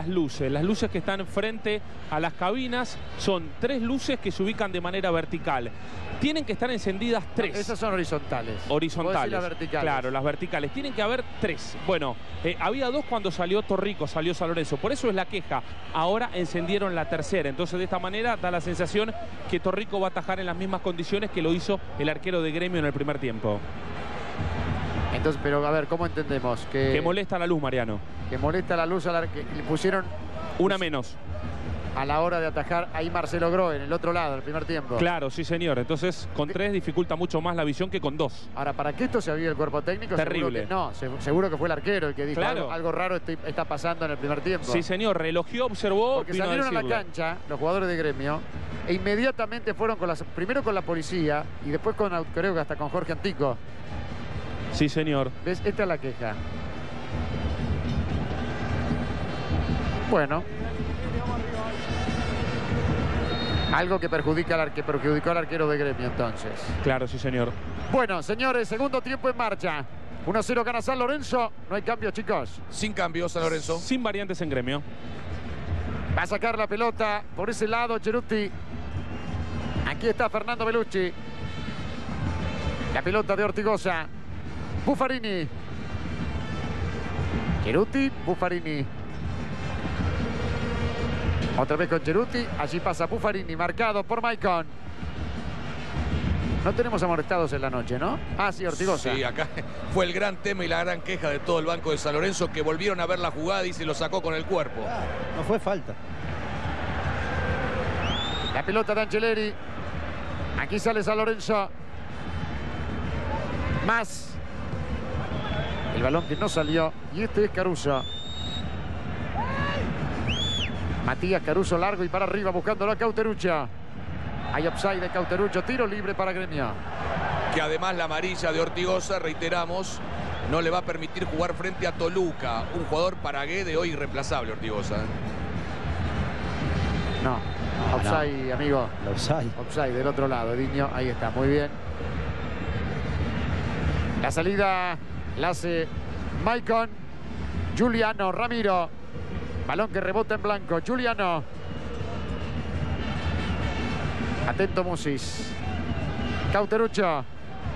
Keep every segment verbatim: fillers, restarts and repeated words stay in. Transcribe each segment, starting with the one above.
Las luces, las luces que están frente a las cabinas son tres luces que se ubican de manera vertical. Tienen que estar encendidas tres. Esas son horizontales. Horizontales. Las verticales. Claro, las verticales. Tienen que haber tres. Bueno, eh, había dos cuando salió Torrico, salió San Lorenzo. Por eso es la queja. Ahora encendieron la tercera. Entonces, de esta manera da la sensación que Torrico va a atajar en las mismas condiciones que lo hizo el arquero de Gremio en el primer tiempo. Entonces, pero a ver, ¿cómo entendemos? Que, que molesta la luz, Mariano. Que molesta la luz a la que le pusieron... Una menos. A la hora de atajar ahí Marcelo Grohe en el otro lado, el primer tiempo. Claro, sí señor. Entonces con tres dificulta mucho más la visión que con dos. Ahora, para que esto se avive el cuerpo técnico, terrible. Seguro que, no, se, seguro que fue el arquero el que dijo claro. algo, algo raro estoy, está pasando en el primer tiempo. Sí señor, relogió, observó. Porque salieron a, a la cancha los jugadores de Gremio e inmediatamente fueron con las, primero con la policía y después con, creo que hasta con Jorge Antico. Sí señor. ¿Ves? Esta es la queja. Bueno. Algo que, perjudica al que perjudicó al arquero de Gremio entonces. Claro, sí señor. Bueno, señores, segundo tiempo en marcha. uno a cero gana San Lorenzo. No hay cambios, chicos. Sin cambios, San Lorenzo. Sin variantes en Gremio. Va a sacar la pelota por ese lado Cerutti. Aquí está Fernando Bellucci. La pelota de Ortigosa. Buffarini. Cerutti, Buffarini. Otra vez con Cerutti. Allí pasa Buffarini, marcado por Maicon. No tenemos amonestados en la noche, ¿no? Ah, sí, Ortigosa. Sí, acá fue el gran tema y la gran queja de todo el banco de San Lorenzo, que volvieron a ver la jugada y se lo sacó con el cuerpo. No fue falta. La pelota de Angeleri. Aquí sale San Lorenzo. Más. El balón que no salió. Y este es Caruso. Matías Caruso largo y para arriba buscándolo a Cauteruccio. Hay offside de Cauteruccio. Tiro libre para Gremio. Que además la amarilla de Ortigosa, reiteramos, no le va a permitir jugar frente a Toluca. Un jugador para Guede hoy irreemplazable, Ortigosa. No. no offside, no. amigo. Offside. Offside del otro lado. Diño. Ahí está. Muy bien. La salida la hace Maicon. Giuliano Ramiro. Balón que rebota en blanco. Giuliano. Atento Musis. Cauteruccio.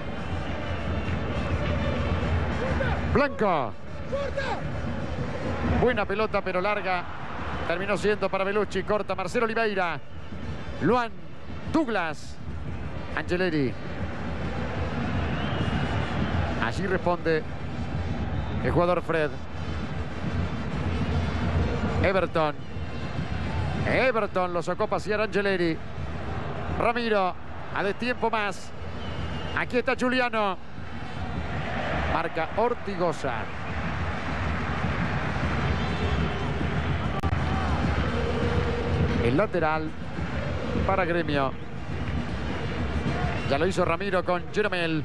Blanco. Buena pelota pero larga. Terminó siendo para Bellucci. Corta Marcelo Oliveira. Luan. Douglas. Angeleri. Allí responde el jugador Fred. Everton. Everton lo sacó a pasear Angeleri. Ramiro. A destiempo más. Aquí está Giuliano. Marca Ortigosa. El lateral para Gremio. Ya lo hizo Ramiro con Jeromel.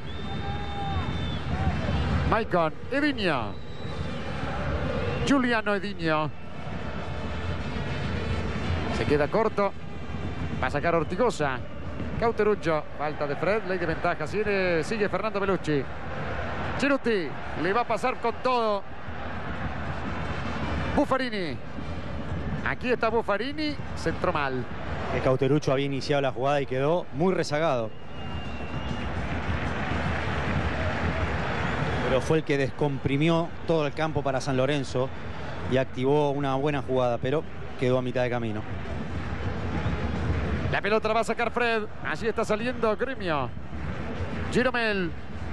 Maicon. Edinho. Giuliano Edinho. Se queda corto. Va a sacar Ortigosa. Cauteruccio. Falta de Fred. Ley de ventaja. Sigue, sigue Fernando Bellucci. Cerutti. Le va a pasar con todo. Buffarini. Aquí está Buffarini. Centro mal. El Cauteruccio había iniciado la jugada y quedó muy rezagado. Pero fue el que descomprimió todo el campo para San Lorenzo y activó una buena jugada, pero quedó a mitad de camino. La pelota la va a sacar Fred. Allí está saliendo Gremio. Jeromel.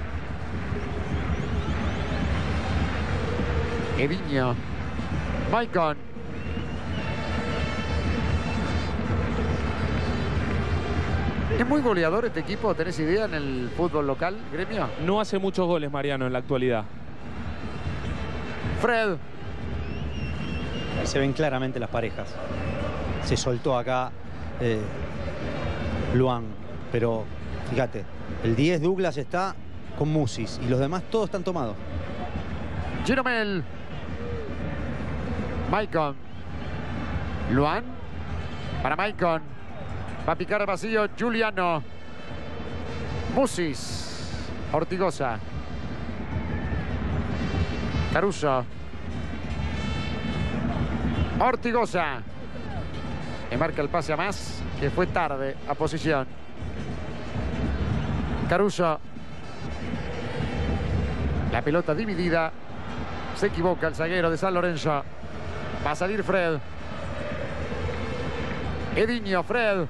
Edinho. Maicon. ¿Es muy goleador este equipo? ¿Tenés idea en el fútbol local, Gremio? No hace muchos goles, Mariano, en la actualidad. Fred. Ahí se ven claramente las parejas. Se soltó acá eh, Luan, pero fíjate, el diez Douglas está con Musis y los demás todos están tomados. Jeromel. Maicon. Luan. Para Maicon. Va a picar al vacío Giuliano. Musis. Ortigosa. Caruso. Ortigosa. Que marca el pase a más, que fue tarde a posición. Caruso. La pelota dividida. Se equivoca el zaguero de San Lorenzo. Va a salir Fred. Edinho, Fred.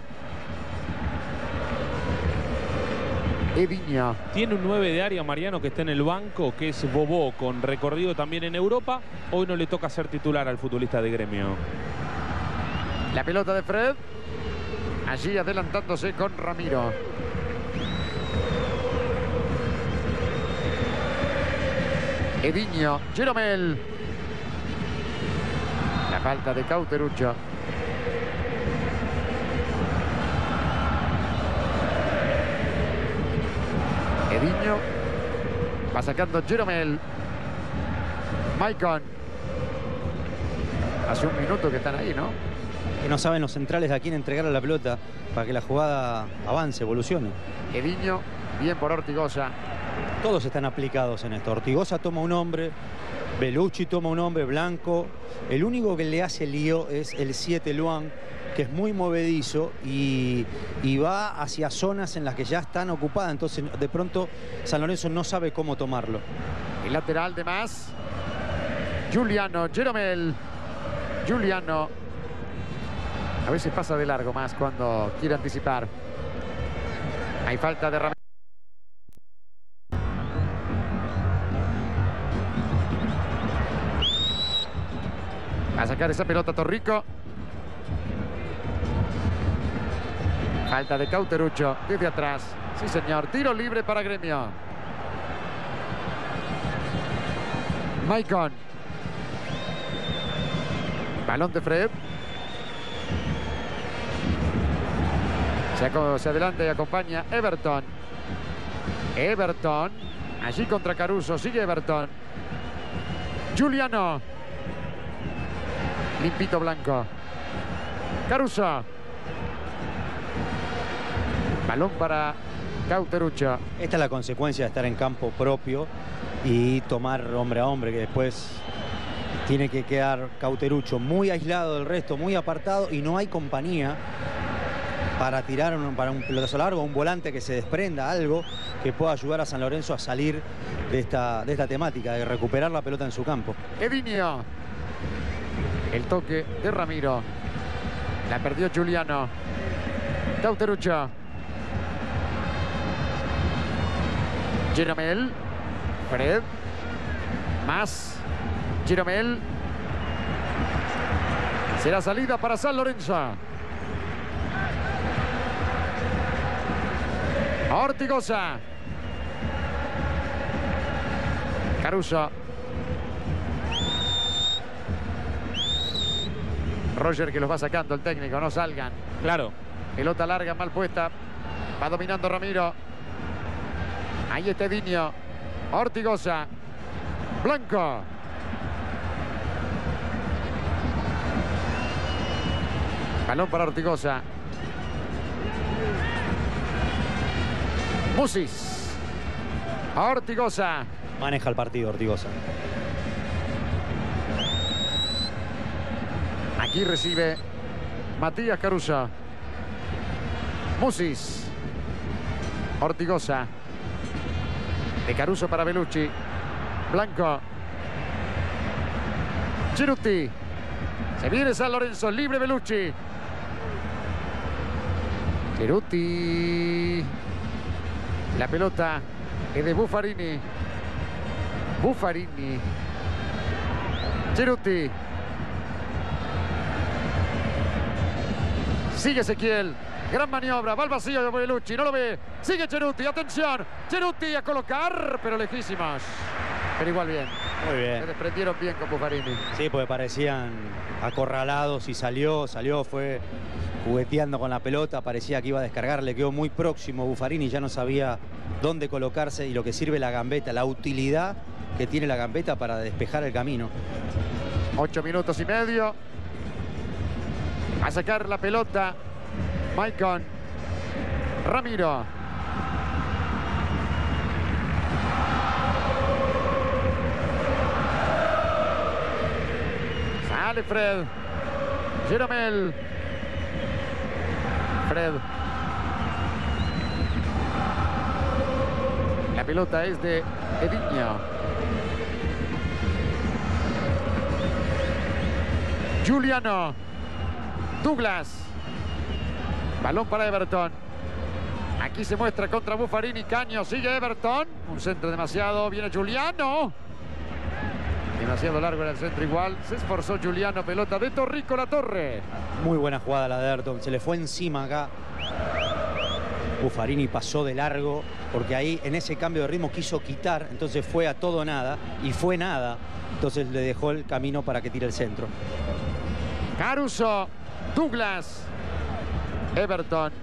Edinho. Tiene un nueve de área, Mariano, que está en el banco, que es Bobó, con recorrido también en Europa. Hoy no le toca ser titular al futbolista de Gremio. La pelota de Fred. Allí adelantándose con Ramiro. Edinho, Jeromel. La falta de Cauterucho. Edinho. Va sacando Jeromel. Maicon. Hace un minuto que están ahí, ¿no? Que no saben los centrales a quién entregarle la pelota para que la jugada avance, evolucione. Edinho, bien por Ortigosa. Todos están aplicados en esto. Ortigosa toma un hombre, Bellucci toma un hombre, Blanco. El único que le hace lío es el siete Luan, que es muy movedizo y, y va hacia zonas en las que ya están ocupadas. Entonces, de pronto, San Lorenzo no sabe cómo tomarlo. El lateral de más. Giuliano, Jeromel. Giuliano. A veces pasa de largo más cuando quiere anticipar. Hay falta de Ramiro. Va a sacar esa pelota Torrico. Falta de Cauterucho desde atrás. Sí, señor. Tiro libre para Gremio. Maicon. Balón de Fred. Se, se adelanta y acompaña Everton. Everton. Allí contra Caruso. Sigue Everton. Giuliano. Limpito Blanco. Caruso. Balón para Cauterucho. Esta es la consecuencia de estar en campo propio y tomar hombre a hombre, que después tiene que quedar Cauterucho muy aislado del resto, muy apartado, y no hay compañía para tirar un, para un pelotazo largo, un volante que se desprenda, algo que pueda ayudar a San Lorenzo a salir de esta, de esta temática, de recuperar la pelota en su campo. Edinho. El toque de Ramiro. La perdió Giuliano. Cauterucho. Jeromel. Fred. Más. Jeromel. Será salida para San Lorenzo. Ortigosa. Caruso. Roger que los va sacando el técnico, no salgan. Claro. Pelota larga, mal puesta. Va dominando Ramiro. Ahí está Edinho. Ortigosa. Blanco. Balón para Ortigosa. Musis. Ortigosa. Maneja el partido Ortigosa. Aquí recibe Matías Caruso. Musis. Ortigosa. De Caruso para Bellucci. Blanco. Cerutti. Se viene San Lorenzo. Libre Bellucci. Cerutti. La pelota es de Buffarini. Buffarini. Cerutti. Sigue Ezequiel. Gran maniobra. Va al vacío de Bellucci. No lo ve. Sigue Cerutti. Atención. Cerutti a colocar. Pero lejísimos. Pero igual bien. Muy bien. Se desprendieron bien con Buffarini. Sí, porque parecían acorralados y salió. Salió, fue jugueteando con la pelota. Parecía que iba a descargar. Le quedó muy próximo Buffarini. Ya no sabía dónde colocarse. Y lo que sirve la gambeta. La utilidad que tiene la gambeta para despejar el camino. Ocho minutos y medio. A sacar la pelota. Maicon. Ramiro. Sale Fred. Jeromel. Fred. La pelota es de Edinho. Giuliano. Douglas. Balón para Everton. Aquí se muestra contra Buffarini. Caño, sigue Everton. Un centro demasiado. Viene Giuliano. Demasiado largo era el centro igual. Se esforzó Giuliano. Pelota de Torrico La Torre. Muy buena jugada la de Everton. Se le fue encima acá. Buffarini pasó de largo porque ahí en ese cambio de ritmo quiso quitar. Entonces fue a todo nada. Y fue nada. Entonces le dejó el camino para que tire el centro. Caruso. Douglas. Everton.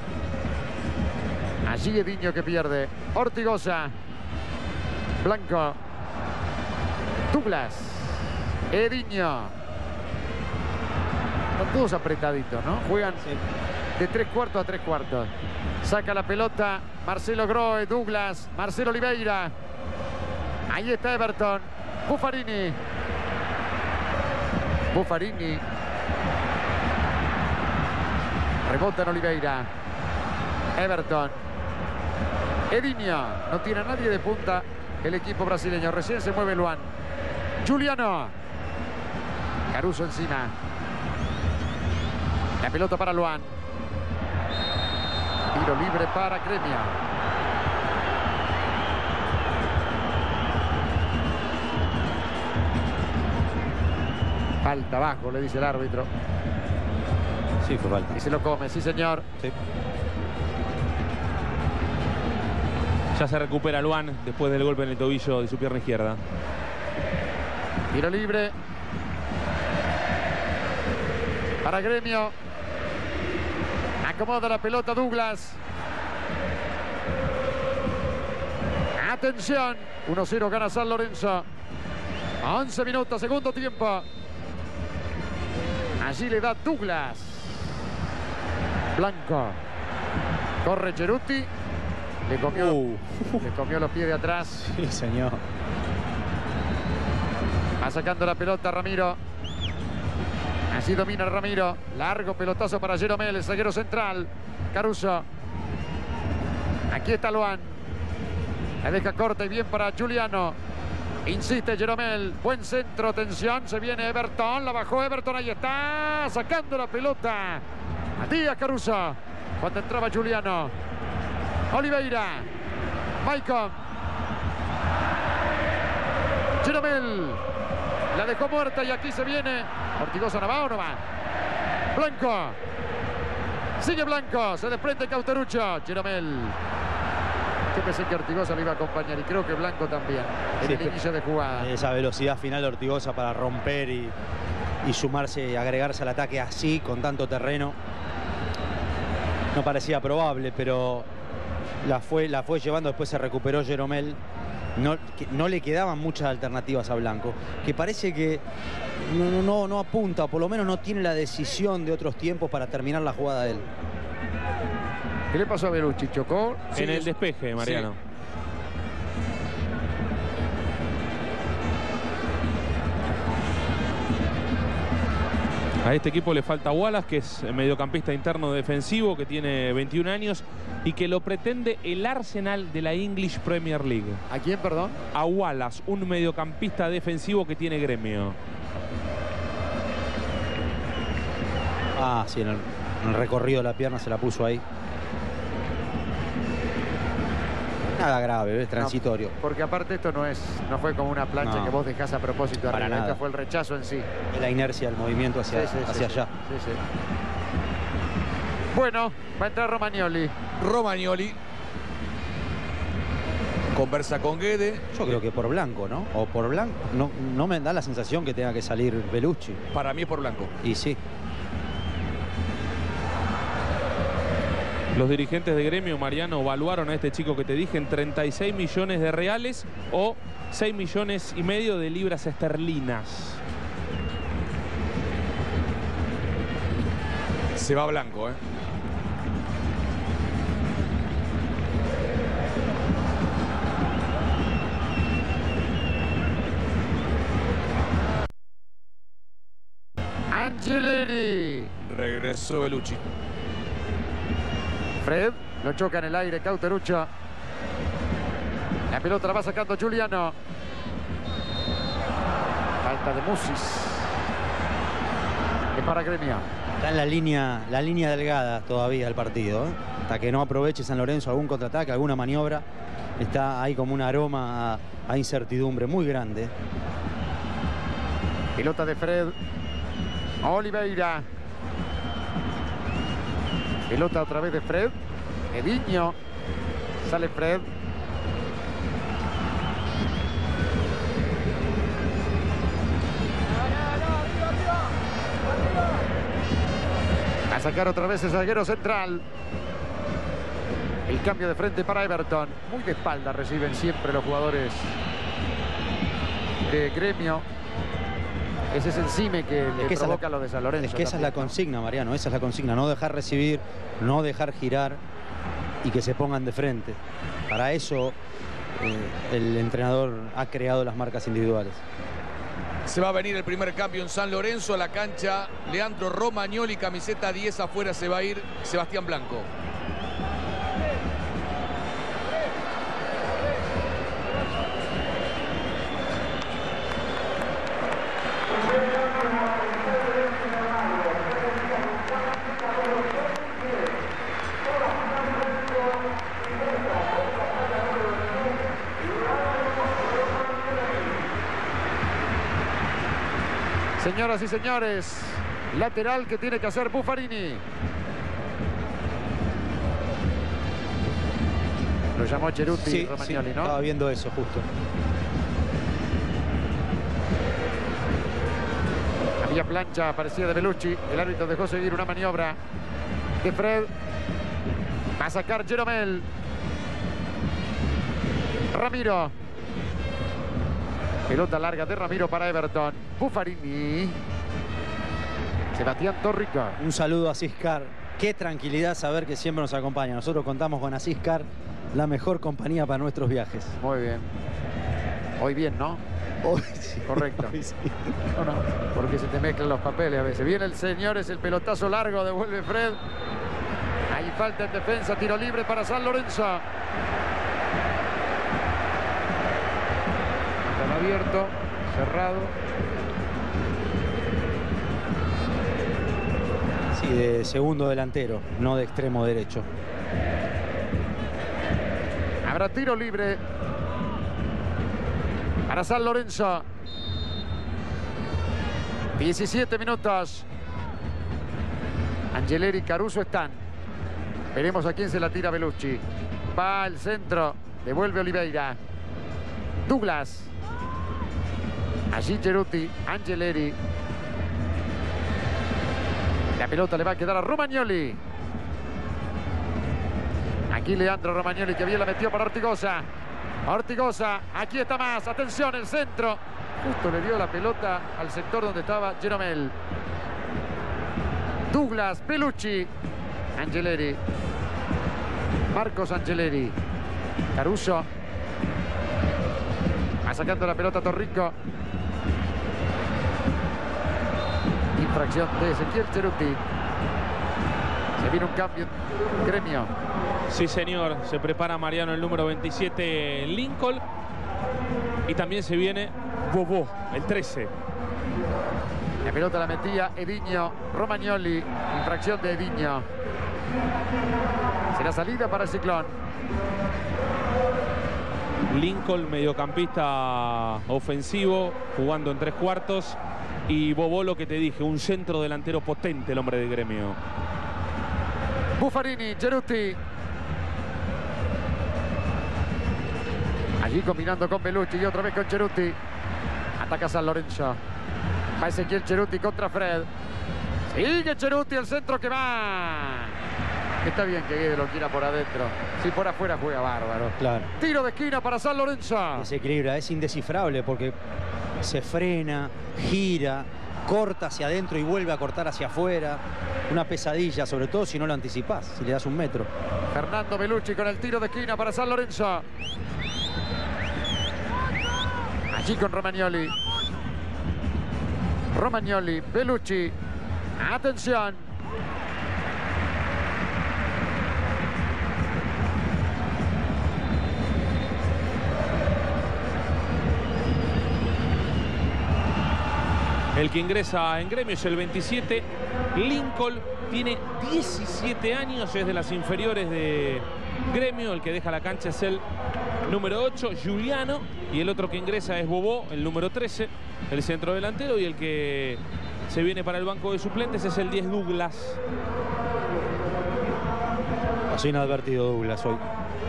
Allí Edinho que pierde. Ortigosa. Blanco. Douglas. Edinho. Están todos apretaditos, ¿no? Juegan Sí. de tres cuartos a tres cuartos. Saca la pelota Marcelo Grohe. Douglas. Marcelo Oliveira. Ahí está Everton. Buffarini. Buffarini. Rebota en Oliveira. Everton. Edinho. No tiene a nadie de punta el equipo brasileño. Recién se mueve Luan. Giuliano. Caruso encima. La pelota para Luan. Tiro libre para Gremio. Falta abajo, le dice el árbitro. Sí, fue falta. Y se lo come, sí señor. Sí. Ya se recupera Luan después del golpe en el tobillo de su pierna izquierda. Tiro libre para Gremio. Acomoda la pelota Douglas. Atención. uno cero gana San Lorenzo. once minutos, segundo tiempo. Allí le da Douglas. Blanco. Corre Ceruti. Le comió, Uh. le comió los pies de atrás. Sí, señor. Va sacando la pelota Ramiro. Así domina Ramiro. Largo pelotazo para Jeromel, el zaguero central. Caruso. Aquí está Luan. La deja corta y bien para Giuliano. Insiste Jeromel. Buen centro, atención. Se viene Everton. La bajó Everton. Ahí está. Sacando la pelota. A Díaz Caruso. Cuando entraba Giuliano. Oliveira. Maicon. Jeromel. La dejó muerta y aquí se viene. Ortigosa no va o no va. Blanco. Sigue Blanco. Se desprende Cauterucho. Jeromel. Yo pensé que Ortigosa lo iba a acompañar y creo que Blanco también. En Sí, el inicio de jugada. Esa velocidad final de Ortigosa para romper y, y sumarse y agregarse al ataque así, con tanto terreno. No parecía probable, pero la fue, la fue llevando. Después se recuperó Jeromel. No, que no le quedaban muchas alternativas a Blanco, que parece que no, no, no apunta, o por lo menos no tiene la decisión de otros tiempos para terminar la jugada de él. ¿Qué le pasó a Belucci? ¿Chocó? En el despeje, Mariano. A este equipo le falta Wallace, que es mediocampista interno defensivo, que tiene veintiún años y que lo pretende el Arsenal de la English Premier League. ¿A quién, perdón? A Wallace, un mediocampista defensivo que tiene Gremio. Ah, sí, en el, en el recorrido de la pierna se la puso ahí. Nada grave, es transitorio. No, porque aparte esto no es, no fue como una plancha No. que vos dejás a propósito Para arriba. nada. Este fue el rechazo en sí. La inercia del movimiento hacia, Sí, sí, sí, hacia sí. allá. Sí, sí. Bueno, va a entrar Romagnoli. Romagnoli conversa con Guede. Yo creo que por Blanco, ¿no? O por Blanco. No, no me da la sensación que tenga que salir Belucci. Para mí es por Blanco. Y sí. Los dirigentes de Gremio, Mariano, evaluaron a este chico que te dije en treinta y seis millones de reales o seis millones y medio de libras esterlinas. Se va Blanco, ¿eh? Angeleri. Regresó Bellucci. Fred lo choca en el aire, Cauteruccio. La pelota la va sacando Giuliano. Falta de Musis. Es para Gremio. Está en la línea, la línea delgada todavía el partido, ¿eh? Hasta que no aproveche San Lorenzo algún contraataque, alguna maniobra, está ahí como un aroma a, a incertidumbre muy grande. Pelota de Fred. Oliveira. Pelota otra vez de Fred. Edinho. Sale Fred. A sacar otra vez el zaguero central. El cambio de frente para Everton. Muy de espalda reciben siempre los jugadores de Gremio. Ese es el cime que le que provoca la, lo de San Lorenzo. Es que esa es la consigna, Mariano. Esa es la consigna. No dejar recibir, no dejar girar y que se pongan de frente. Para eso eh, el entrenador ha creado las marcas individuales. Se va a venir el primer cambio en San Lorenzo. A la cancha, Leandro Romagnoli, camiseta diez. Afuera se va a ir Sebastián Blanco. Señoras y señores, lateral que tiene que hacer Buffarini. Lo llamó Cerutti, Sí, Romagnoli, sí, ¿no? estaba viendo eso justo. Había plancha, parecía de Bellucci. El árbitro dejó seguir una maniobra de Fred. Va a sacar Jeromel. Ramiro. Pelota larga de Ramiro para Everton. Buffarini. Sebastián Torrico. Un saludo a Ciscar. Qué tranquilidad saber que siempre nos acompaña. Nosotros contamos con Asiscar, la mejor compañía para nuestros viajes. Muy bien. Hoy bien, ¿no? Hoy sí. Correcto. Hoy sí. No, no, porque se te mezclan los papeles a veces. Viene el señor, es el pelotazo largo, devuelve Fred. Hay falta en defensa, tiro libre para San Lorenzo. Está abierto, cerrado. Sí, de segundo delantero, no de extremo derecho. Habrá tiro libre para San Lorenzo. diecisiete minutos. Angeleri y Caruso están. Veremos a quién se la tira Bellucci. Va al centro. Devuelve Oliveira. Douglas. Allí Cerutti. Angeleri. La pelota le va a quedar a Romagnoli. Aquí Leandro Romagnoli, que bien la metió para Ortigosa. Ortigosa, aquí está más. Atención, el centro. Justo le dio la pelota al sector donde estaba Jeromel. Douglas, Bellucci. Angeleri. Marcos Angeleri. Caruso. Va sacando la pelota Torrico. Infracción de Ezequiel Cerutti. Se viene un cambio. Gremio. Sí, señor. Se prepara Mariano, el número veintisiete, Lincoln. Y también se viene Bobó, el trece. La pelota la metía Edinho. Romagnoli. Infracción de Edinho. Será salida para el Ciclón. Lincoln, mediocampista ofensivo, jugando en tres cuartos. Y Bobó, lo que te dije, un centro delantero potente, el hombre de Gremio. Buffarini, Cerutti. Allí combinando con Bellucci y otra vez con Cerutti. Ataca San Lorenzo. Va Ezequiel Cerutti contra Fred. Sigue Cerutti, el centro que va. Está bien que Guede lo quiera por adentro. Si por afuera juega bárbaro. Claro. Tiro de esquina para San Lorenzo. Desequilibra, es indescifrable porque se frena, gira, corta hacia adentro y vuelve a cortar hacia afuera. Una pesadilla, sobre todo si no lo anticipás, si le das un metro. Fernando Bellucci con el tiro de esquina para San Lorenzo. Allí con Romagnoli. Romagnoli, Bellucci. Atención. El que ingresa en Gremio es el veintisiete. Lincoln tiene diecisiete años, es de las inferiores de Gremio. El que deja la cancha es el número ocho, Giuliano. Y el otro que ingresa es Bobó, el número trece, el centro delantero. Y el que se viene para el banco de suplentes es el diez, Douglas. Pasó inadvertido Douglas hoy.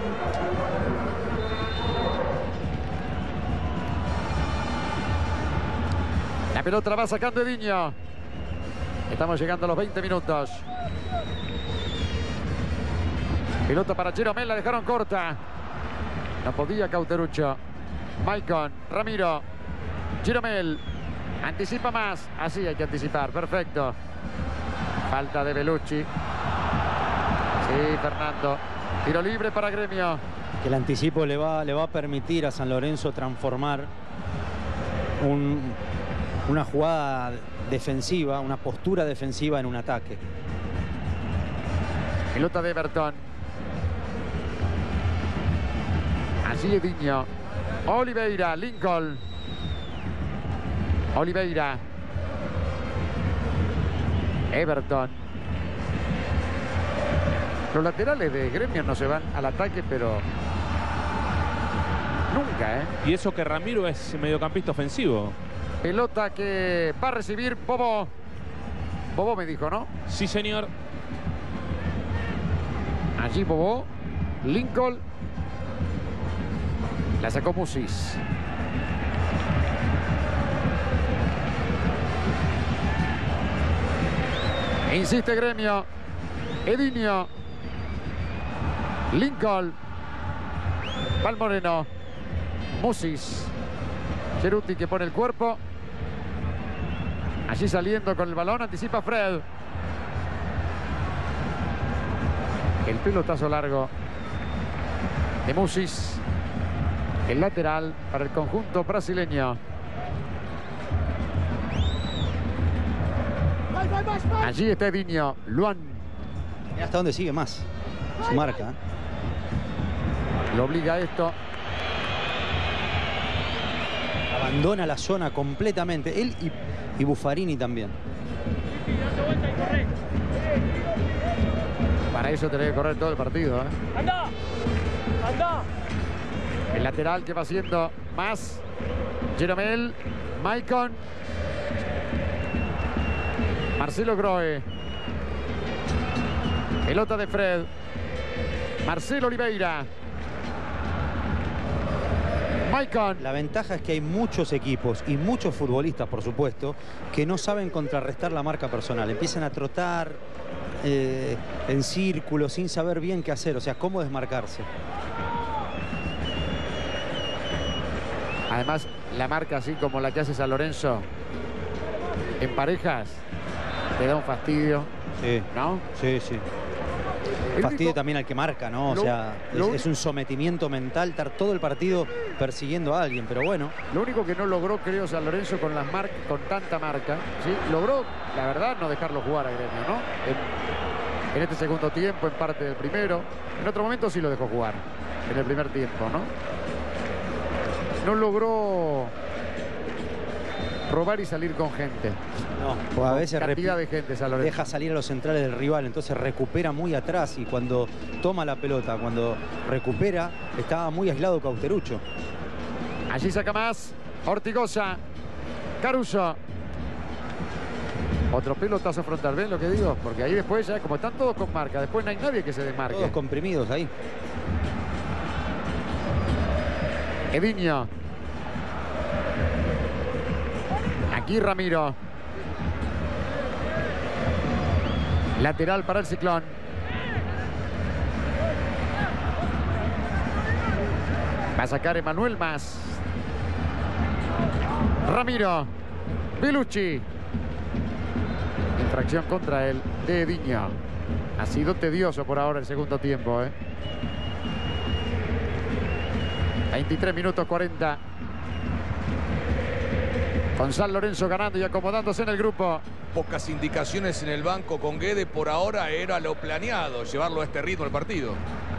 La pelota la va sacando Ediño. Estamos llegando a los veinte minutos. Pelota para Jeromel, la dejaron corta. No podía Cauterucho. Maicon, Ramiro, Jeromel. Anticipa más. Así hay que anticipar. Perfecto. Falta de Bellucci. Sí, Fernando. Tiro libre para Gremio. Que el anticipo le va, le va a permitir a San Lorenzo transformar un... una jugada defensiva, una postura defensiva en un ataque. Pelota de Everton. Allí Ediño. Oliveira, Lincoln. Oliveira. Everton. Los laterales de Gremio no se van al ataque, pero nunca, ¿eh? Y eso que Ramiro es mediocampista ofensivo. Pelota que va a recibir Bobó. Bobó me dijo, ¿no? Sí, señor. Allí Bobó. Lincoln. La sacó Musis. E insiste Gremio. Ediño. Lincoln. Valmoreno. Musis. Ceruti que pone el cuerpo. Allí saliendo con el balón, anticipa Fred. El pelotazo largo de Musis. El lateral para el conjunto brasileño. Allí está Ediño. Luan. Y hasta dónde sigue más su marca, ¿eh? Lo obliga a esto. Abandona la zona completamente. Él y, y Buffarini también. Para eso tenés que correr todo el partido, ¿eh? ¡Anda! ¡Anda! El lateral que va haciendo más. Jeromel. Maicon. Marcelo Grohe. Pelota de Fred. Marcelo Oliveira. Maicon. La ventaja es que hay muchos equipos y muchos futbolistas, por supuesto, que no saben contrarrestar la marca personal. Empiezan a trotar eh, en círculo sin saber bien qué hacer, o sea, cómo desmarcarse. Además, la marca así como la que hace San Lorenzo en parejas te da un fastidio, Sí, ¿no? sí, sí. El Fastidio único- también al que marca, ¿no? O lo- sea, lo es, es un sometimiento mental estar todo el partido persiguiendo a alguien, pero bueno. Lo único que no logró, creo, San Lorenzo con las mar con tanta marca, ¿sí? Logró, la verdad, no dejarlo jugar a Gremio, ¿no? En, en este segundo tiempo, en parte del primero. En otro momento sí lo dejó jugar, en el primer tiempo, ¿no? No logró robar y salir con gente. No, pues a veces Cantidad repi- de gente San Lorenzo. deja salir a los centrales del rival, entonces recupera muy atrás y cuando toma la pelota, cuando recupera, estaba muy aislado Cauterucho. Allí saca más. Ortigosa. Caruso. Otro pelotazo frontal. ¿Ven lo que digo? Porque ahí después ya, como están todos con marca, después no hay nadie que se desmarque. Todos comprimidos ahí. Ediño. Aquí Ramiro. Lateral para el Ciclón. Va a sacar Emanuel más. Ramiro. Bellucci. Infracción contra él de Ediño. Ha sido tedioso por ahora el segundo tiempo, ¿eh? veintitrés minutos cuarenta. Con San Lorenzo ganando y acomodándose en el grupo. Pocas indicaciones en el banco con Guede. Por ahora era lo planeado, llevarlo a este ritmo el partido.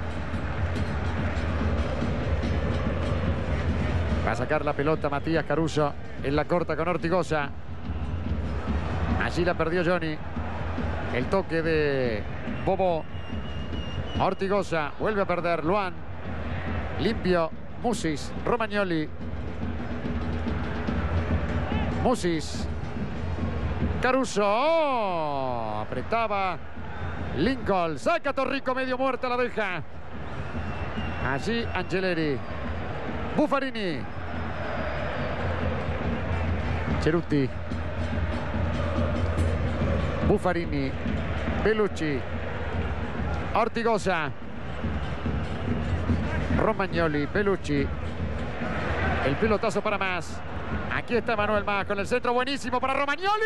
Va a sacar la pelota Matías Caruso en la corta con Ortigosa. Allí la perdió Johnny. El toque de Bobo. Ortigosa vuelve a perder. Luan. Limpio. Musis. Romagnoli. Musis. Caruso. Oh, apretaba Lincoln. Saca Torrico, medio muerta, la deja. Allí Angeleri. Buffarini. Cerutti. Buffarini. Bellucci. Ortigosa. Romagnoli. Bellucci. El pelotazo para Más. Aquí está Manuel Más con el centro buenísimo para Romagnoli.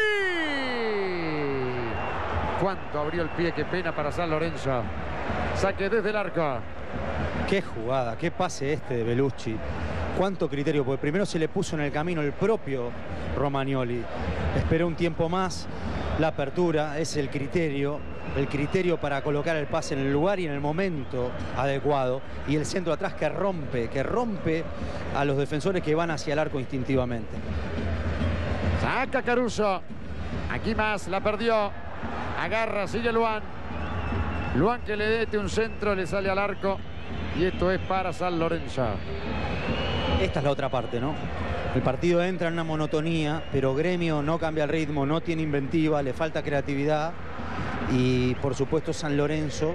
Cuánto abrió el pie, qué pena para San Lorenzo. Saque desde el arco. Qué jugada, qué pase este de Bellucci. Cuánto criterio, porque primero se le puso en el camino el propio Romagnoli. Esperó un tiempo más, la apertura, es el criterio, el criterio para colocar el pase en el lugar y en el momento adecuado. Y el centro atrás que rompe, que rompe a los defensores que van hacia el arco instintivamente. Saca Caruso. Aquí Más, la perdió. Agarra, sigue Luan. Luan que le dete un centro, le sale al arco. Y esto es para San Lorenzo. Esta es la otra parte, ¿no? El partido entra en una monotonía, pero Gremio no cambia el ritmo, no tiene inventiva, le falta creatividad. Y por supuesto San Lorenzo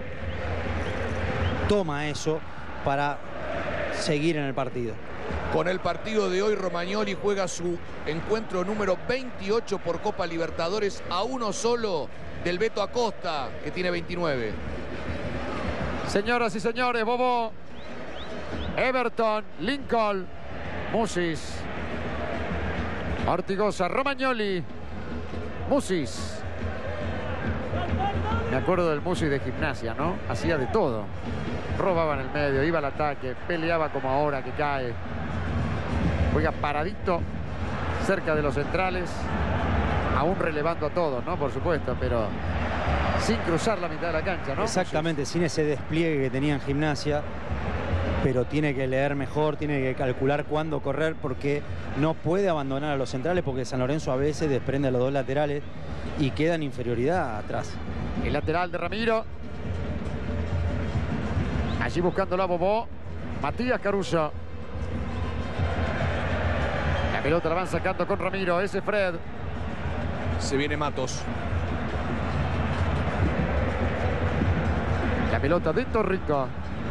toma eso para seguir en el partido. Con el partido de hoy, Romagnoli juega su encuentro número veintiocho por Copa Libertadores, a uno solo del Beto Acosta, que tiene veintinueve. Señoras y señores, Bobo, Everton, Lincoln, Musis, Ortigosa, Romagnoli, Musis. Me acuerdo del Musis de Gimnasia, ¿no? Hacía de todo. Robaba en el medio, iba al ataque, peleaba como ahora que cae. Juega paradito, cerca de los centrales, aún relevando a todos, ¿no? Por supuesto, pero sin cruzar la mitad de la cancha, ¿no? Exactamente, sin ese despliegue que tenía en Gimnasia, pero tiene que leer mejor, tiene que calcular cuándo correr, porque no puede abandonar a los centrales, porque San Lorenzo a veces desprende a los dos laterales y queda en inferioridad atrás. El lateral de Ramiro. Allí buscándolo a Bobo. Matías Caruso. La pelota la van sacando con Ramiro. Ese Fred. Se viene Matos. La pelota de Torrico.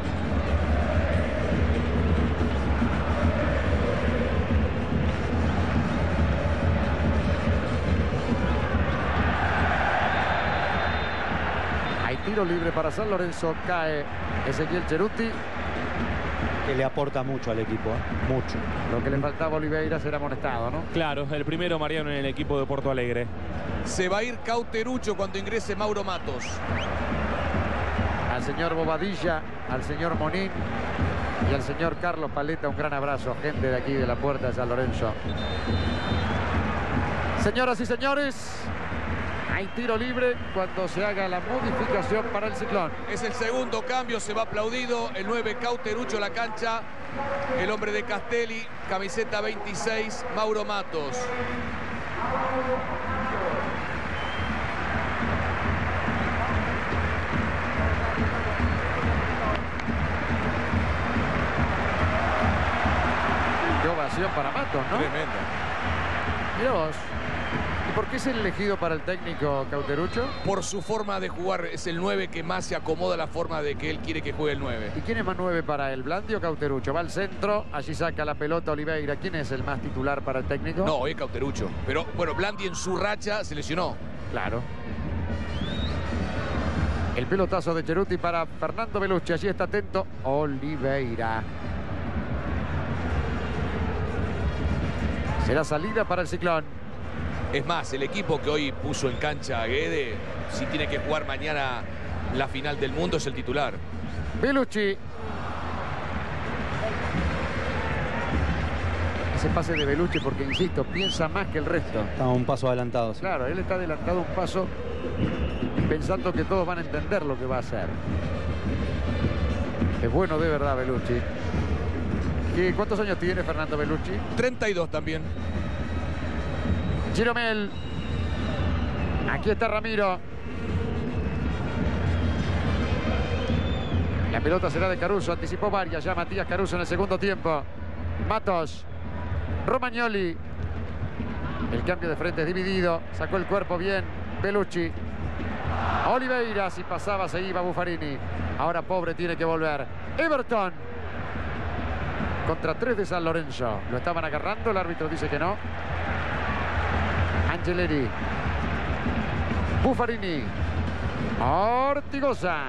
Hay tiro libre para San Lorenzo. Cae Ezequiel Cerutti. Que le aporta mucho al equipo, ¿eh? Mucho. Lo que le faltaba a Oliveira será amonestado, ¿no? Claro, el primero Mariano en el equipo de Porto Alegre. Se va a ir Cauterucho cuando ingrese Mauro Matos. Al señor Bobadilla, al señor Monín y al señor Carlos Paleta, un gran abrazo, gente de aquí de la puerta de San Lorenzo. Señoras y señores, hay tiro libre cuando se haga la modificación para el Ciclón. Es el segundo cambio, se va aplaudido. El nueve Cauterucho a la cancha. El hombre de Castelli, camiseta veintiséis, Mauro Matos. Qué ovación para Matos, ¿no? Tremendo. Mirá vos. ¿Y por qué es el elegido para el técnico Cauterucho? Por su forma de jugar, es el nueve que más se acomoda a la forma de que él quiere que juegue el nueve. ¿Y quién es más nueve para él, Blandi o Cauterucho? Va al centro, allí saca la pelota Oliveira. ¿Quién es el más titular para el técnico? No, hoy es Cauterucho. Pero bueno, Blandi en su racha se lesionó. Claro. El pelotazo de Cerutti para Fernando Bellucci. Allí está atento Oliveira. Será salida para el Ciclón. Es más, el equipo que hoy puso en cancha a Guede, si tiene que jugar mañana la final del mundo, es el titular. Bellucci. ese pase de Bellucci porque, insisto, piensa más que el resto. Está un paso adelantado. Sí. Claro, él está adelantado un paso pensando que todos van a entender lo que va a hacer. Es bueno de verdad Bellucci. ¿Qué, ¿Cuántos años tiene Fernando Bellucci? treinta y dos también. Giromel. Aquí está Ramiro. La pelota será de Caruso. Anticipó varias ya Matías Caruso en el segundo tiempo. Matos. Romagnoli. El cambio de frente es dividido. Sacó el cuerpo bien Bellucci. Oliveira. Si pasaba se iba Buffarini. Ahora Pobre tiene que volver. Everton. Contra tres de San Lorenzo. Lo estaban agarrando. El árbitro dice que no. Angeleri. Buffarini. Ortigosa.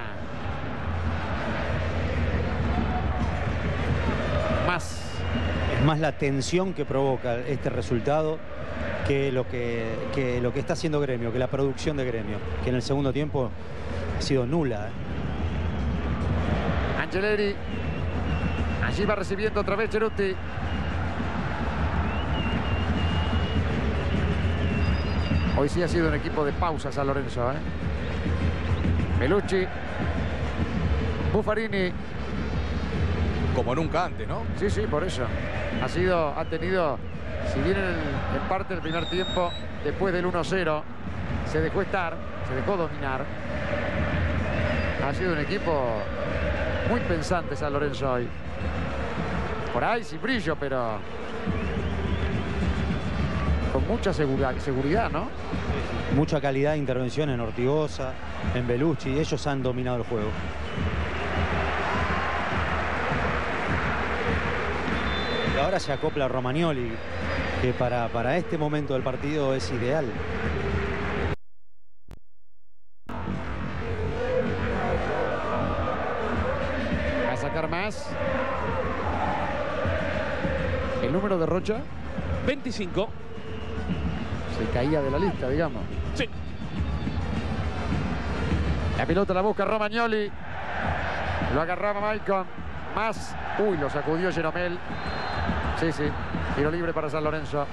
Más. Es más la tensión que provoca este resultado que lo que, que lo que está haciendo Gremio, que la producción de Gremio, que en el segundo tiempo ha sido nula. ¿eh? Angeleri. Allí va recibiendo otra vez Cerutti. Hoy sí ha sido un equipo de pausa San Lorenzo. ¿eh? Bellucci. Buffarini. Como nunca antes, ¿no? Sí, sí, por eso. Ha sido, ha tenido, si bien en, en parte del primer tiempo, después del uno cero, se dejó estar, se dejó dominar. Ha sido un equipo muy pensante San Lorenzo hoy. Por ahí sin brillo, pero con mucha seguridad, seguridad, ¿no? Mucha calidad de intervención en Ortigosa, en Bellucci. Ellos han dominado el juego. Y ahora se acopla Romagnoli, que para, para este momento del partido es ideal. A sacar más. El número de Rocha veinticinco. se caía de la lista, digamos. Sí. La pelota la busca Romagnoli. Lo agarraba Maicon. Más. Uy, lo sacudió Jeromel. Sí, sí. Tiro libre para San Lorenzo.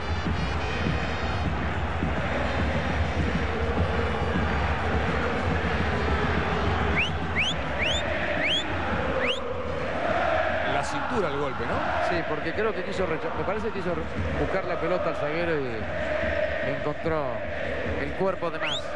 La cintura el golpe, ¿no? Sí, porque creo que quiso rechazar. Me parece que quiso buscar la pelota al zaguero y encontró el cuerpo de más.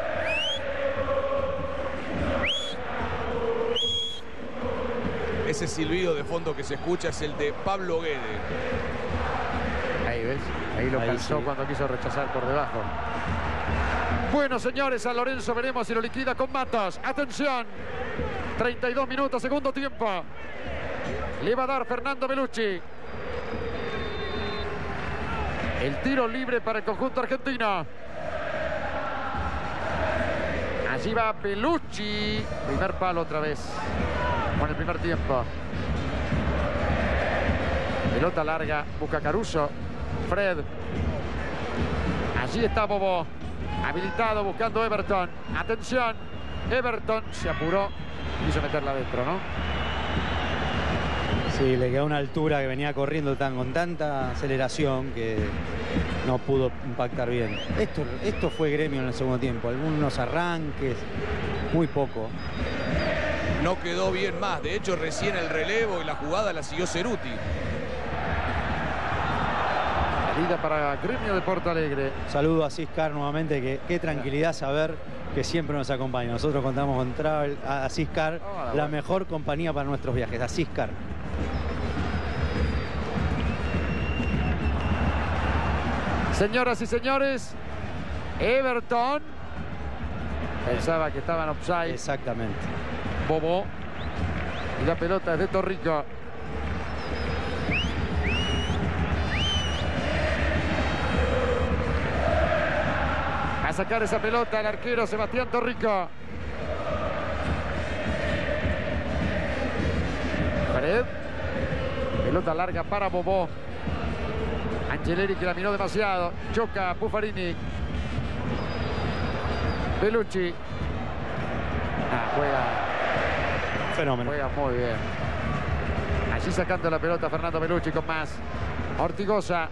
Ese silbido de fondo que se escucha es el de Pablo Guede. Ahí ves, ahí lo Ahí calzó sí. cuando quiso rechazar por debajo. Bueno, señores, San Lorenzo veremos si lo liquida con Matos. Atención, treinta y dos minutos, segundo tiempo. Le va a dar Fernando Bellucci. El tiro libre para el conjunto argentino. Allí va Bellucci. Primer palo otra vez. Con el primer tiempo. Pelota larga. Busca Caruso. Fred. Allí está Bobo. Habilitado buscando Everton. Atención. Everton se apuró. Quiso meterla adentro, ¿no? Sí, le quedó una altura que venía corriendo tan, con tanta aceleración que no pudo impactar bien. Esto, esto fue Gremio en el segundo tiempo. Algunos arranques, muy poco. No quedó bien más. De hecho, recién el relevo y la jugada la siguió Cerutti. Salida para Gremio de Porto Alegre. Saludo a Ciscar nuevamente, que qué tranquilidad saber que siempre nos acompaña. Nosotros contamos con Travel, a, a Ciscar, Hola, la bueno. mejor compañía para nuestros viajes, a Ciscar. Señoras y señores, Everton pensaba que estaban offside. Exactamente. Bobo. Y la pelota es de Torrico. A sacar esa pelota el arquero Sebastián Torrico. Fred. Pelota larga para Bobo. Angeleri que la miró demasiado. Choca Buffarini. Bellucci. Ah, juega. Fenómeno. Juega muy bien. Allí sacando la pelota Fernando Bellucci con más. Ortigosa.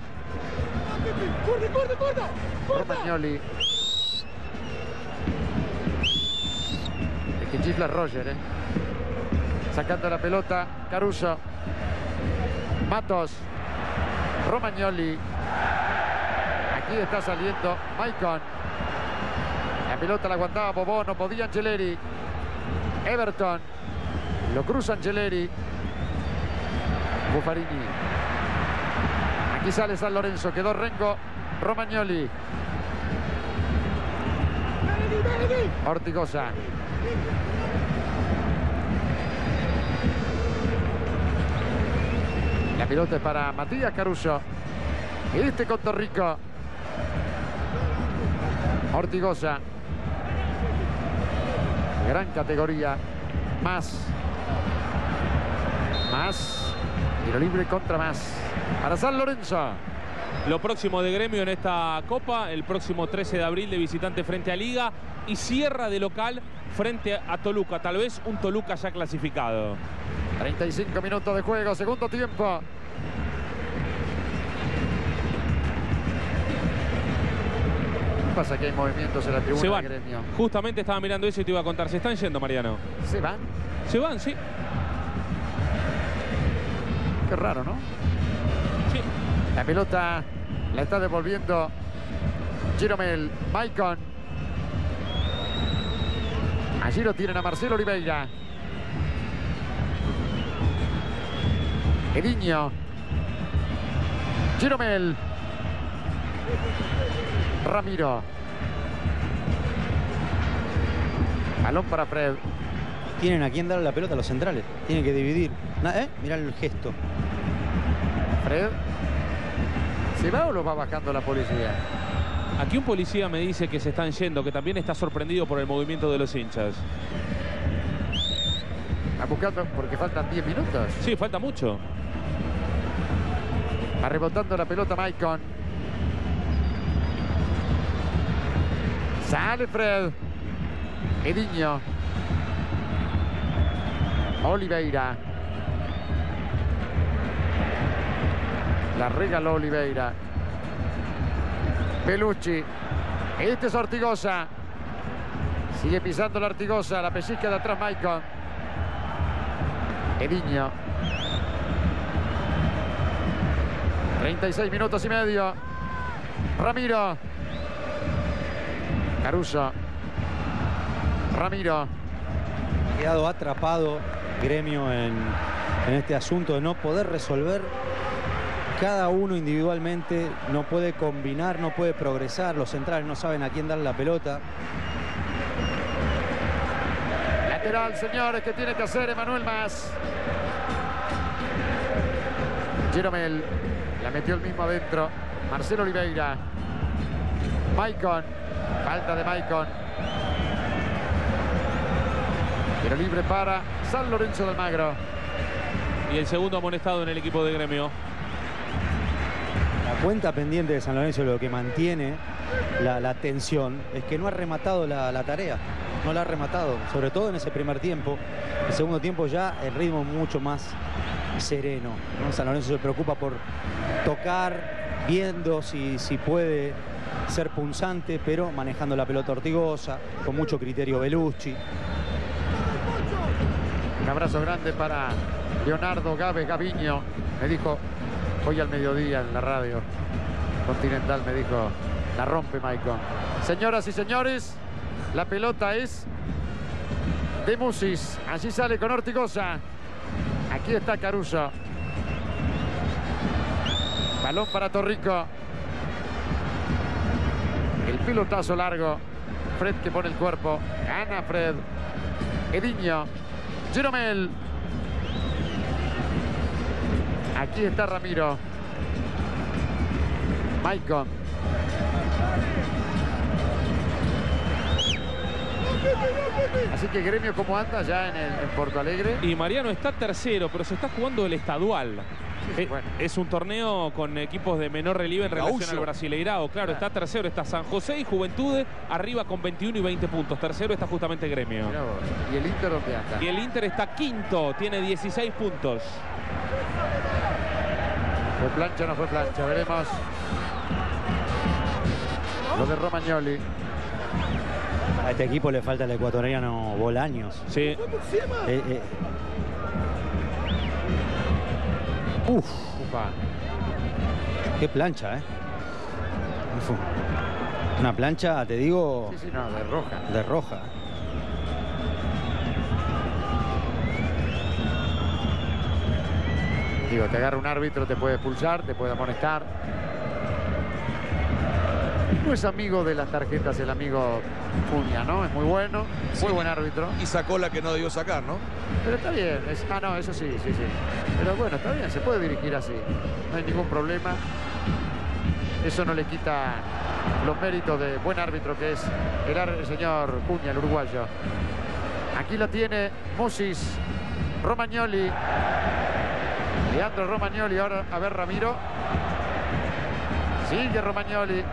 Romagnoli. El que chifla Roger, ¿eh? Sacando la pelota, Caruso. Matos. Romagnoli. Aquí está saliendo Maicon. La pelota la aguantaba Bobó, no podía Angeleri. Everton. Lo cruza Angeleri. Buffarini. Aquí sale San Lorenzo. Quedó Rengo. Romagnoli. Ortigosa. La pelota es para Matías Caruso. Este con Torrico. Ortigosa. Gran categoría. Más. Más. Tiro libre contra Más. Para San Lorenzo. Lo próximo de Gremio en esta Copa, el próximo trece de abril de visitante frente a Liga y cierra de local frente a Toluca. Tal vez un Toluca ya clasificado. treinta y cinco minutos de juego, segundo tiempo. ¿Qué pasa que hay movimientos en la tribuna Se van. de Gremio? Justamente estaba mirando eso y te iba a contar. Se están yendo, Mariano. ¿Se van? Se van, sí. Qué raro, ¿no? Sí. La pelota la está devolviendo Giromel. Maicon. Allí lo tienen a Marcelo Oliveira. Ediño. Giromel. Ramiro. Balón para Fred. Tienen a quién darle la pelota a los centrales. Tienen que dividir. ¿Eh? Mirá el gesto. Fred. ¿Se va o lo va bajando la policía? Aquí un policía me dice que se están yendo, que también está sorprendido por el movimiento de los hinchas. Está buscando porque faltan diez minutos. Sí, falta mucho. Va rebotando la pelota Maicon. Sale Fred. Ediño. Oliveira. La regaló Oliveira. Bellucci. Este es Ortigosa. Sigue pisando la Ortigosa. La pellizca de atrás Maicon. Ediño. treinta y seis minutos y medio. Ramiro. Caruso. Ramiro. Ha quedado atrapado Gremio en, en este asunto de no poder resolver. Cada uno individualmente no puede combinar, no puede progresar. Los centrales no saben a quién darle la pelota. Lateral, señores, que tiene que hacer Emanuel Más. Giromel. La metió el mismo adentro. Marcelo Oliveira. Maicon. Falta de Maicon. Pero libre para San Lorenzo de Almagro. Y el segundo amonestado en el equipo de Gremio. La cuenta pendiente de San Lorenzo, lo que mantiene la, la tensión, es que no ha rematado la, la tarea. No la ha rematado, sobre todo en ese primer tiempo. El segundo tiempo ya el ritmo mucho más sereno, ¿no? San Lorenzo se preocupa por tocar, viendo si, si puede ser punzante, pero manejando la pelota Ortigosa, con mucho criterio Bellucci. Un abrazo grande para Leonardo Gávez Gaviño. Me dijo hoy al mediodía en la radio Continental, me dijo, la rompe Maicon. Señoras y señores, la pelota es de Musis. Allí sale con Ortigosa. Aquí está Caruso. Balón para Torrico. El pelotazo largo. Fred que pone el cuerpo. Gana Fred. Ediño. Giromel. Aquí está Ramiro. Maicon. Así que Gremio, ¿cómo anda ya en, el, en Porto Alegre? Y Mariano está tercero, pero se está jugando el estadual. Sí, es, bueno. es un torneo con equipos de menor relieve en relación Gaúcho. al Brasileirao. Claro, Claro. está tercero, está San José y Juventude arriba con veintiuno y veinte puntos. Tercero está justamente Gremio. Mirá vos. ¿Y el Inter dónde anda? Y el Inter está quinto, tiene dieciséis puntos. ¿Fue plancha o no fue plancha? Veremos. Lo de Romagnoli. A este equipo le falta el ecuatoriano Bolaños. Sí. Eh, eh. Uf, Upa. qué plancha, ¿eh? Uf. Una plancha, te digo, Sí, sí, no, de roja. de roja. Digo, te agarra un árbitro, te puede expulsar, te puede amonestar. No es amigo de las tarjetas el amigo Cunha, ¿no? Es muy bueno, Sí. muy buen árbitro. Y sacó la que no debió sacar, ¿no? Pero está bien. Es, ah, no, eso sí, sí, sí. Pero bueno, está bien, se puede dirigir así. No hay ningún problema. Eso no le quita los méritos de buen árbitro que es el, el señor Cunha, el uruguayo. Aquí la tiene Musis, Romagnoli. Leandro Romagnoli, ahora a ver Ramiro. Sigue Romagnoli.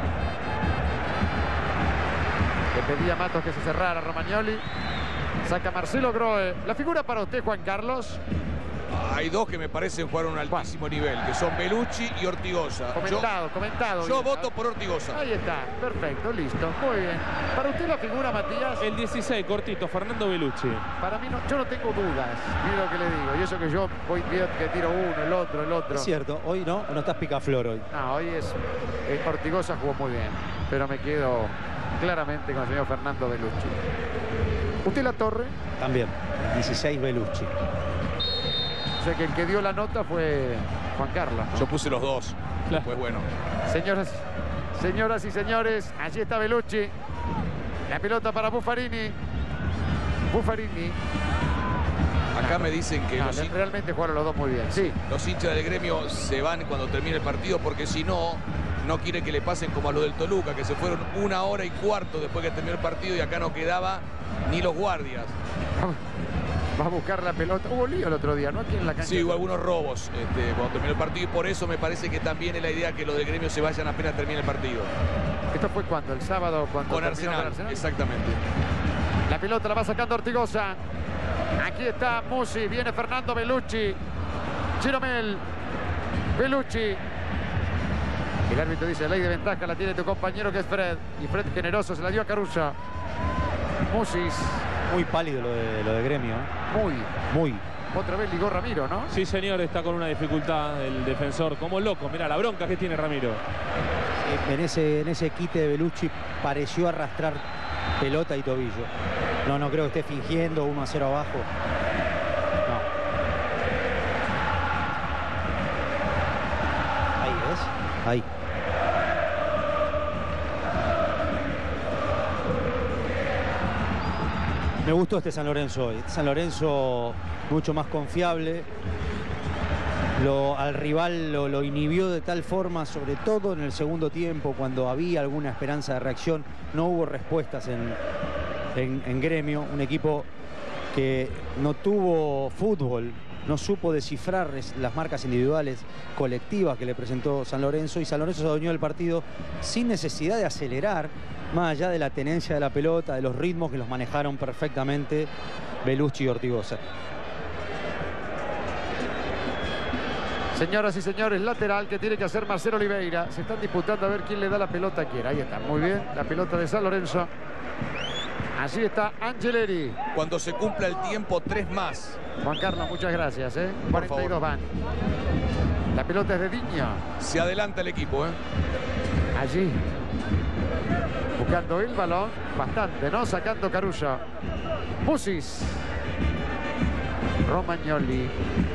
Le pedía a Matos que se cerrara Romagnoli. Saca Marcelo Grohe. La figura para usted, Juan Carlos. Hay dos que me parecen jugar a un altísimo nivel, que son Bellucci y Ortigosa. Comentado, comentado. Yo bien. voto por Ortigosa. Ahí está, perfecto, listo, muy bien. Para usted la figura, Matías. El dieciséis, cortito, Fernando Bellucci. Para mí no, yo no tengo dudas, mire lo que le digo. Y eso que yo voy viendo que tiro uno, el otro, el otro. Es cierto, hoy no, no estás picaflor hoy. No, hoy es eh, Ortigosa jugó muy bien, pero me quedo claramente con el señor Fernando Bellucci. ¿Usted la torre? También, dieciséis Bellucci. O sea que el que dio la nota fue Juan Carlos, ¿no? Yo puse los dos. Claro. Pues bueno. Señoras, señoras y señores, allí está Bellucci. La pelota para Buffarini. Buffarini. Acá me dicen que No, los, hin- realmente jugaron los dos muy bien. Sí, los hinchas del gremio se van cuando termine el partido porque si no, no quiere que le pasen como a los del Toluca, que se fueron una hora y cuarto después que terminó el partido y acá no quedaba ni los guardias. va a buscar la pelota. Hubo lío el otro día, ¿no? Aquí en la cancha. Sí, hubo algunos robos este, cuando terminó el partido y por eso me parece que también es la idea que los del gremio se vayan apenas termine el partido. ¿Esto fue cuando? ¿El sábado? Cuando Con terminó Arsenal, con Arsenal? exactamente. La pelota la va sacando Ortigosa. Aquí está Musi, viene Fernando Bellucci. Giromel. Bellucci. El árbitro dice, ley de ventaja la tiene tu compañero que es Fred. Y Fred generoso se la dio a Caruso. Musis. Muy pálido lo de, lo de gremio, ¿eh? Muy. Muy. Otra vez ligó Ramiro, ¿no? Sí, señor, está con una dificultad el defensor. Como loco, mira la bronca que tiene Ramiro. En ese, en ese quite de Bellucci pareció arrastrar pelota y tobillo. No, no creo que esté fingiendo uno a cero abajo. No. Ahí es. Ahí. Me gustó este San Lorenzo hoy. San Lorenzo mucho más confiable. Lo, al rival lo, lo inhibió de tal forma, sobre todo en el segundo tiempo, cuando había alguna esperanza de reacción. No hubo respuestas en, en, en gremio. Un equipo que no tuvo fútbol, no supo descifrar las marcas individuales colectivas que le presentó San Lorenzo. Y San Lorenzo se adueñó del partido sin necesidad de acelerar, más allá de la tenencia de la pelota, de los ritmos que los manejaron perfectamente Bellucci y Ortigosa. Señoras y señores, lateral que tiene que hacer Marcelo Oliveira. Se están disputando a ver quién le da la pelota a quién. Ahí está, muy bien, la pelota de San Lorenzo. Así está Angeleri. Cuando se cumpla el tiempo, tres más. Juan Carlos, muchas gracias, ¿eh? Por cuarenta y dos van. La pelota es de Diño. Se adelanta el equipo, ¿eh? Allí. Buscando el balón. Bastante, ¿no? Sacando Caruso. Musis. Romagnoli.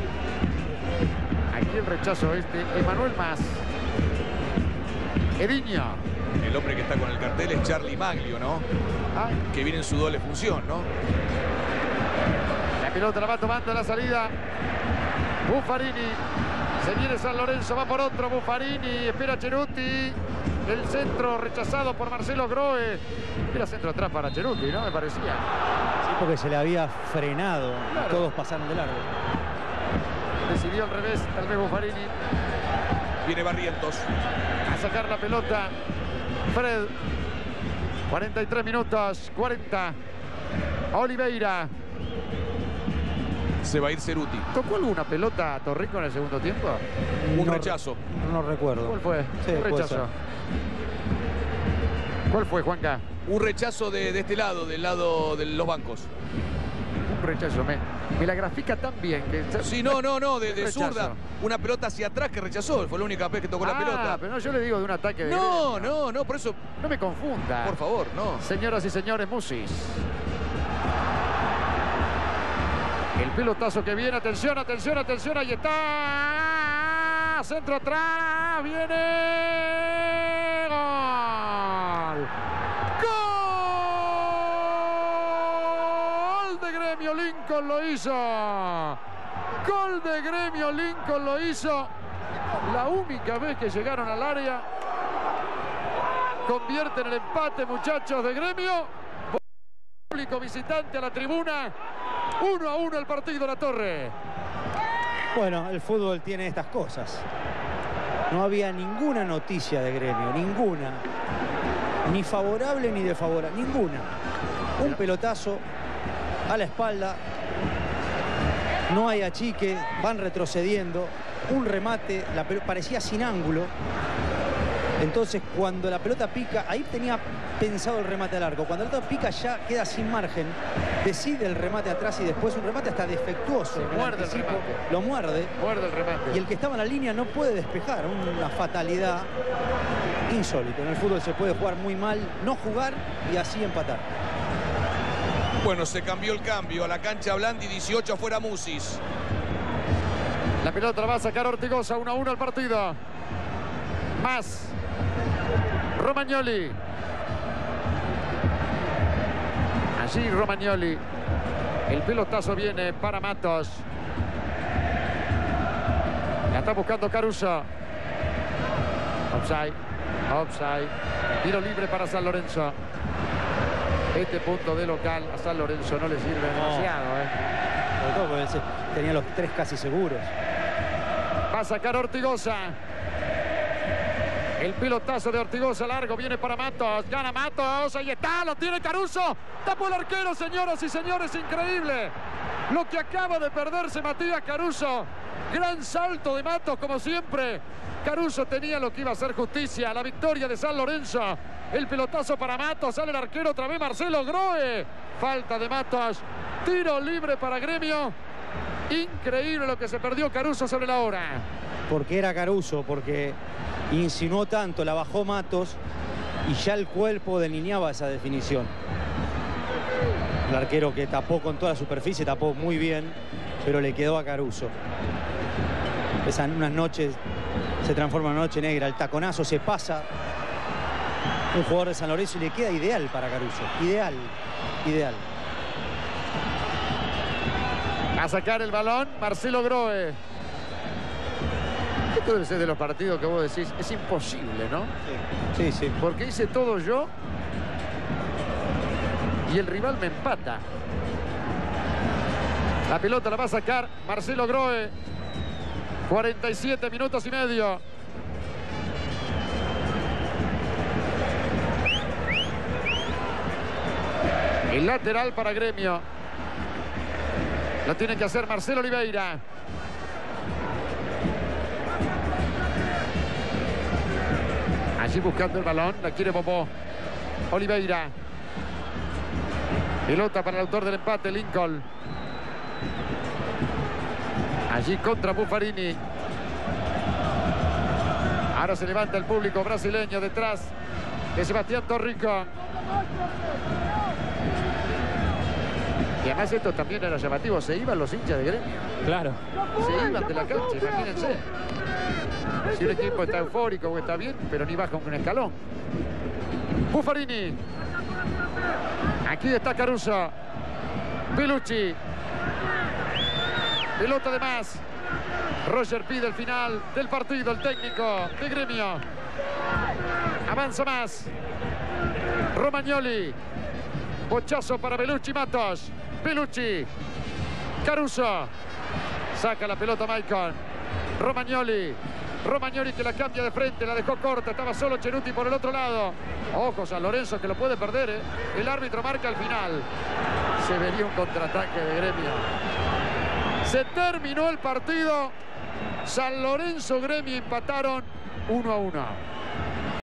Aquí el rechazo este. Emanuel Mas. Ediño. El hombre que está con el cartel es Charlie Maglio, ¿no? Ah, Que viene en su doble función, ¿no? la pelota la va tomando en la salida. Buffarini. Se viene San Lorenzo, va por otro. Buffarini. Espera Ceruti. El centro rechazado por Marcelo Grohe. Era centro atrás para Ceruti, ¿no? Me parecía. Sí, porque se le había frenado. Claro. Todos pasaron de largo. Decidió al revés, tal vez Buffarini. Viene Barrientos. A sacar la pelota. Fred. cuarenta y tres minutos. cuarenta. Oliveira. Se va a ir Ceruti. ¿Tocó alguna pelota a Torrico en el segundo tiempo? Un No- rechazo. No recuerdo. ¿Cuál fue? Sí, Un puede rechazo. ser. ¿Cuál fue, Juanca? Un rechazo de, de este lado, del lado de los bancos. Un rechazo. Me, me la grafica tan bien que... Sí, no, no, no, de, de Rechazo. zurda. Una pelota hacia atrás que rechazó. Fue la única vez que tocó la Ah, pelota. pero no, yo le digo de un ataque de No, Gremio. no, no, por eso, No me confunda. por favor, no. Señoras y señores, Musis. El pelotazo que viene, atención, atención, atención, ahí está. Centro atrás, viene. Gol. Gol de Gremio, Lincoln lo hizo. Gol de Gremio, Lincoln lo hizo. La única vez que llegaron al área. Convierten el empate, muchachos, de Gremio. Público visitante a la tribuna. Uno a uno el partido, La Torre. Bueno, el fútbol tiene estas cosas. No había ninguna noticia de Gremio, ninguna. Ni favorable ni desfavorable, ninguna. Un pelotazo a la espalda. No hay achique, van retrocediendo. Un remate, la pelota parecía sin ángulo. Entonces, cuando la pelota pica, ahí tenía pensado el remate al arco. Cuando la pelota pica ya queda sin margen. Decide el remate atrás y después un remate hasta defectuoso. Se en muerde el anticipo, remate. Lo muerde. Muerde el remate. Y el que estaba en la línea no puede despejar. Una fatalidad insólita. En el fútbol se puede jugar muy mal, no jugar y así empatar. Bueno, se cambió el cambio. A la cancha Blandi, dieciocho afuera Musis. La pelota la va a sacar Ortigosa. uno a uno el partido. Más. Romagnoli. Allí Romagnoli. El pelotazo viene para Matos. La está buscando Caruso. Offside. Offside. Tiro libre para San Lorenzo. Este punto de local a San Lorenzo no le sirve demasiado. ¿eh? Sobre todo porque se- tenía los tres casi seguros. Va a sacar Ortigosa. El pelotazo de Ortigosa largo viene para Matos. Gana Matos. Ahí está. Lo tiene Caruso. Tapó el arquero, señoras y señores. Increíble lo que acaba de perderse Matías Caruso. Gran salto de Matos, como siempre. Caruso tenía lo que iba a ser justicia. La victoria de San Lorenzo. El pelotazo para Matos. Sale el arquero otra vez. Marcelo Grohe. Falta de Matos. Tiro libre para Gremio. Increíble lo que se perdió Caruso sobre la hora. Porque era Caruso, porque insinuó tanto, la bajó Matos y ya el cuerpo delineaba esa definición. El arquero que tapó con toda la superficie, tapó muy bien, pero le quedó a Caruso. Esa en unas noches se transforma en una noche negra. El taconazo se pasa un jugador de San Lorenzo y le queda ideal para Caruso. Ideal, ideal. A sacar el balón Marcelo Grohe. Esto debe ser de los partidos que vos decís, es imposible, ¿no? Sí, sí. Porque hice todo yo y el rival me empata. La pelota la va a sacar Marcelo Grohe. cuarenta y siete minutos y medio. El lateral para Gremio. Lo tiene que hacer Marcelo Oliveira. Allí buscando el balón, la quiere Popó. Oliveira. Pelota para el autor del empate, Lincoln. Allí contra Buffarini. Ahora se levanta el público brasileño detrás de Sebastián Torrico. Y además esto también era llamativo, se iban los hinchas de Gremio. Claro. Se iban de la cancha, imagínense. Si un equipo está eufórico o está bien, pero ni baja un escalón. Buffarini. Aquí está Caruso. Pilucci. Pelota de más. Roger pide el final del partido, el técnico de Gremio. Avanza más. Romagnoli. Bochazo para Bellucci Matos. Bellucci. Caruso. Saca la pelota Maicon. Romagnoli. Romagnoli que la cambia de frente, la dejó corta. Estaba solo Ceruti por el otro lado. Ojo San Lorenzo que lo puede perder, ¿eh? El árbitro marca el final. Se vería un contraataque de Gremio. Se terminó el partido. San Lorenzo, Gremio empataron uno a uno.